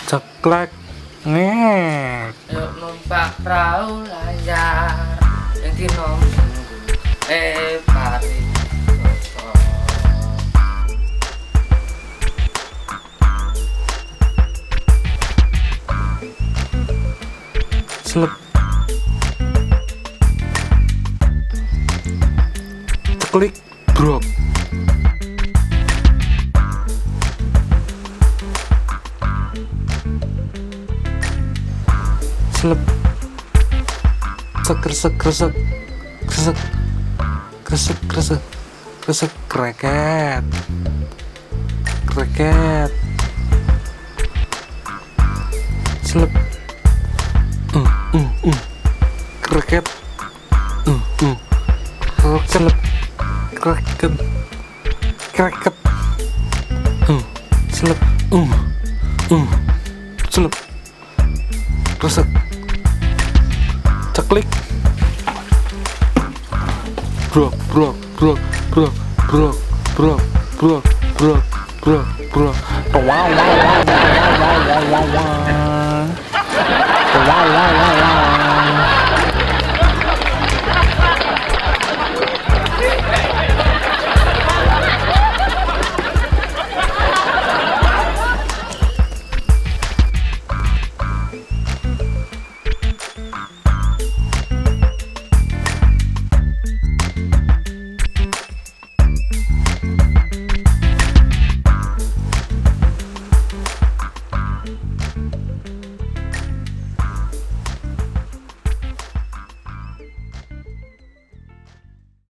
Ceklek ngek. Yuk numpak perahu layar yang dinom pari Selep ceklik brok. Selep sekresek kresek kresek kresek kresek kresek kreket kreket. Selep kreket selep kreket kreket selep selep kresek ceklik brok brok brok brok brok brok brok brok brok brok wow wow